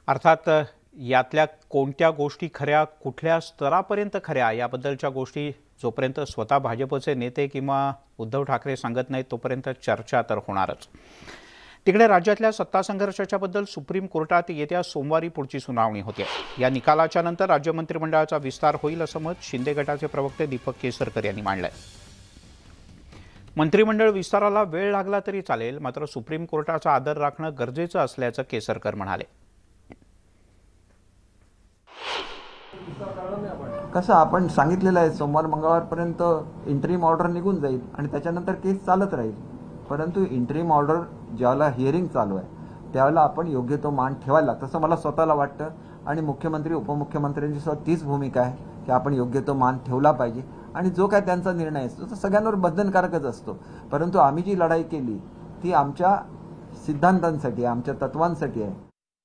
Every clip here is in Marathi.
अर्थात यातल्या कोणत्या गोष्टी खऱ्या, कुठल्या स्तरापर्यंत खऱ्या याबद्दलच्या गोष्टी जोपर्यंत स्वतः भाजपचे नेते किंवा उद्धव ठाकरे सांगत नाहीत तोपर्यंत चर्चा तर होणारच। तिकडे राज्यातल्या सत्ता संघर्षाच्या बद्दल सुप्रीम कोर्टात येत्या सोमवारी पुढची सुनावणी होते। या निकालाच्या नंतर राज्य मंत्रिमंडळाचा विस्तार होईल असं मत शिंदे गटाचे प्रवक्ते दीपक केसरकर यांनी मांडलंय। मंत्रिमंडळ विस्ताराला वेळ लागला तरी चालेल, मात्र सुप्रीम कोर्टाचा आदर राखणं गरजेचं असल्याचं केसरकर म्हणाले। कसं आपण सांगितलेलं आहे सोमवार मंगळवारपर्यंत इंटरिम ऑर्डर निघून जाईल आणि त्याच्यानंतर केस चालत राहील। परंतु इंटरिम ऑर्डर ज्याला हिअरिंग चालू आहे त्यावेळेला आपण योग्य तो मान ठेवायला लागतं असं मला स्वतःला वाटतं आणि मुख्यमंत्री उपमुख्यमंत्र्यांची सुद्धा तीच भूमिका आहे की आपण योग्य तो मान ठेवला पाहिजे आणि जो काय त्यांचा निर्णय असतो तो सगळ्यांवर बंधनकारकच असतो। परंतु आम्ही जी लढाई केली ती आमच्या सिद्धांतांसाठी, आमच्या तत्वांसाठी आहे।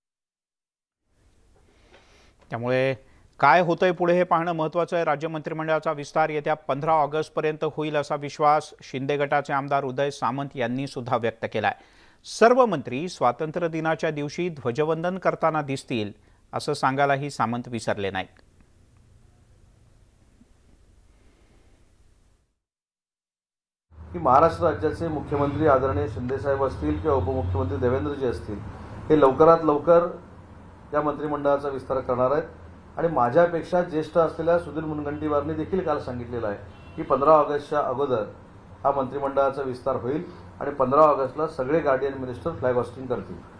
त्यामुळे काय होतंय पुढे हे पाहणं महत्त्वाचं आहे। राज्य मंत्रिमंडळाचा विस्तार येत्या 15 ऑगस्टपर्यंत होईल असा विश्वास शिंदे गटाचे आमदार उदय सामंत यांनी सुद्धा व्यक्त केलाय। सर्व मंत्री स्वातंत्र्य दिनाच्या दिवशी ध्वजवंदन करताना दिसतील असं सांगायलाही सामंत विसरले नाहीत। की महाराष्ट्र राज्याचे मुख्यमंत्री आदरणीय शिंदे साहेब असतील किंवा उपमुख्यमंत्री देवेंद्रजी असतील हे लवकरात लवकर या मंत्रिमंडळाचा विस्तार करणार आहेत आणि माझ्यापेक्षा ज्येष्ठ असलेल्या सुधीर मुनगंटीवारनी देखील काल सांगितलेलं आहे की 15 ऑगस्टच्या अगोदर हा मंत्रिमंडळाचा विस्तार होईल आणि 15 ऑगस्टला सगळे गार्डियन मिनिस्टर फ्लॅग होस्टिंग करतील।